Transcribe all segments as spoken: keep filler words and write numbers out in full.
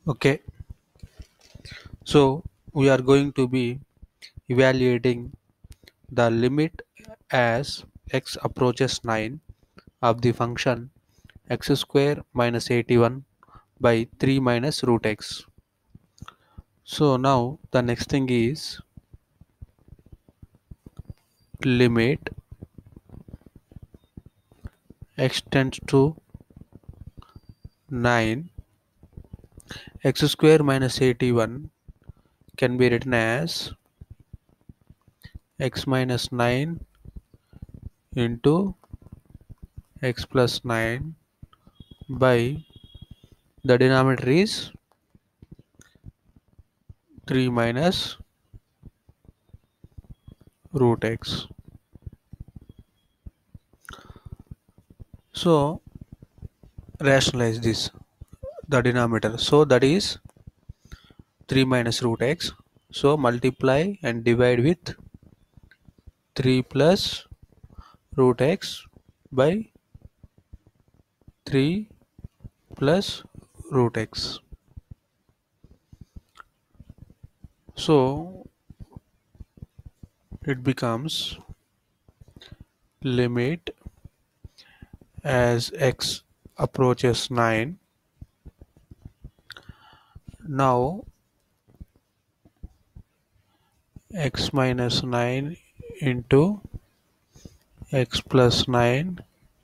Okay, so we are going to be evaluating the limit as x approaches nine of the function x square minus eighty-one by three minus root x. So now the next thing is limit x tends to nine, x square minus eighty-one can be written as x minus nine into x plus nine by the denominator is three minus root x. So rationalize this, the denominator, so that is three minus root x. So multiply and divide with three plus root x by three plus root x. So it becomes limit as x approaches nine. Now x minus nine into x plus nine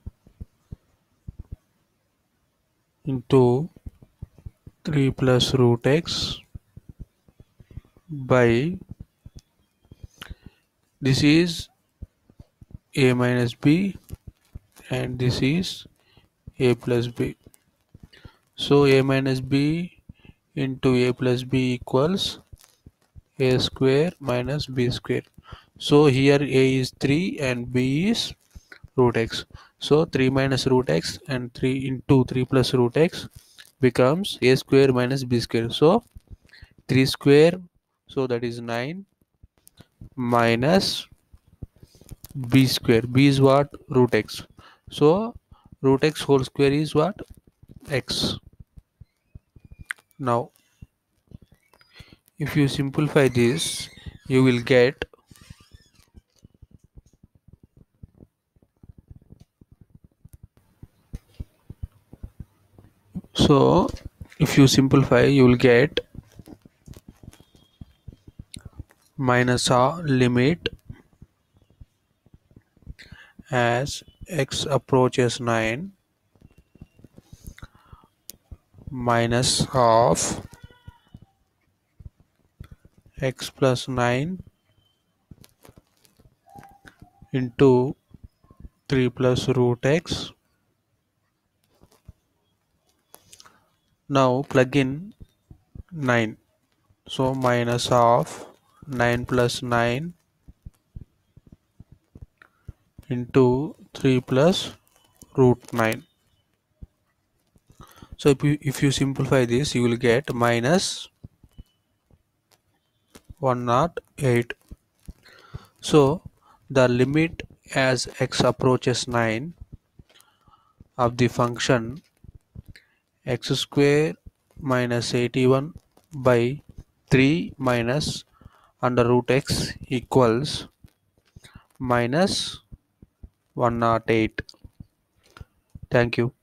into three plus root x by, this is a minus b and this is a plus b. So a minus b into a plus b equals a square minus b square. So here a is three and b is root x. So three minus root x and three into three plus root x becomes a square minus b square. So three square, so that is nine minus b square. B is what? Root x. So root x whole square is what? X. Now if you simplify this, you will get, so if you simplify you will get minus a limit as x approaches nine minus half x plus nine into three plus root x. Now plug in nine, so minus half nine plus nine into three plus root nine. So if you, if you simplify this, you will get minus one hundred eight. So the limit as x approaches nine of the function x square minus eighty-one by three minus under root x equals minus one hundred eight. Thank you.